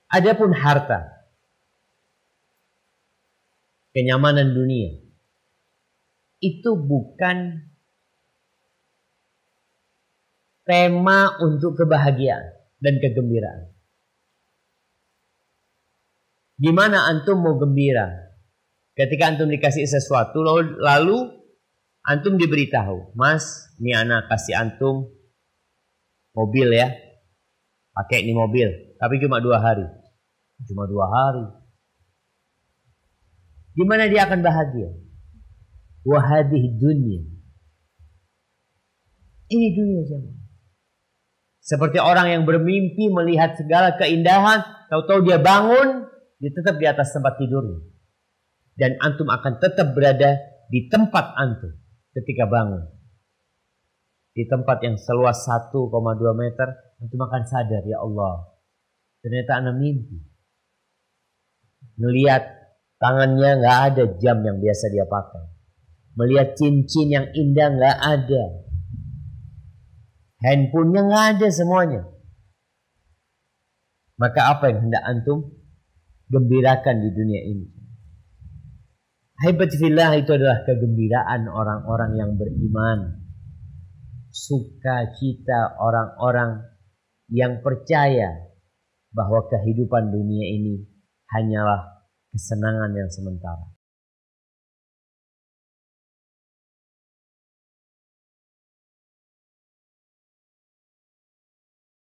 Adapun harta, kenyamanan dunia, itu bukan tema untuk kebahagiaan dan kegembiraan. Gimana antum mau gembira ketika antum dikasih sesuatu lalu antum diberitahu, Mas, ini anak kasih antum mobil ya, pakai ini mobil, tapi cuma 2 hari. Cuma 2 hari. Gimana dia akan bahagia? Wahadih dunia. Ini dunia jemaah. Seperti orang yang bermimpi melihat segala keindahan, tahu-tahu dia bangun, dia tetap di atas tempat tidurnya. Dan antum akan tetap berada di tempat antum ketika bangun. Di tempat yang seluas 1,2 meter, antum akan sadar, ya Allah, ternyata anak mimpi. Melihat tangannya nggak ada jam yang biasa dia pakai. Melihat cincin yang indah nggak ada. Handphonenya nggak ada semuanya. Maka apa yang hendak antum gembirakan di dunia ini? Haibatillah, itu adalah kegembiraan orang-orang yang beriman. Sukacita orang-orang yang percaya bahwa kehidupan dunia ini hanyalah kesenangan yang sementara.